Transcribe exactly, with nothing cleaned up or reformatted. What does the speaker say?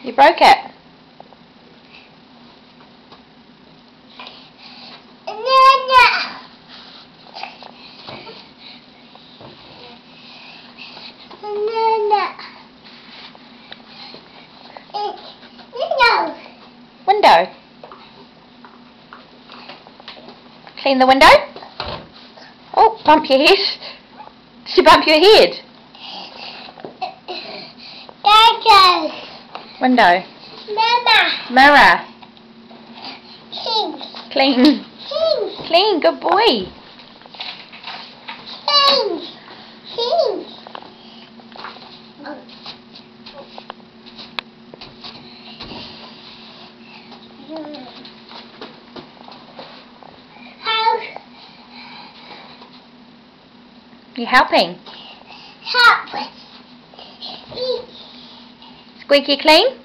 You broke it. Window. Clean the window. Oh, bump your head. Did you bump your head? Window. Mama. Mirror. Clean. Clean. Clean. Clean, good boy. Clean. Clean. Help. You helping? Help. Squeaky clean?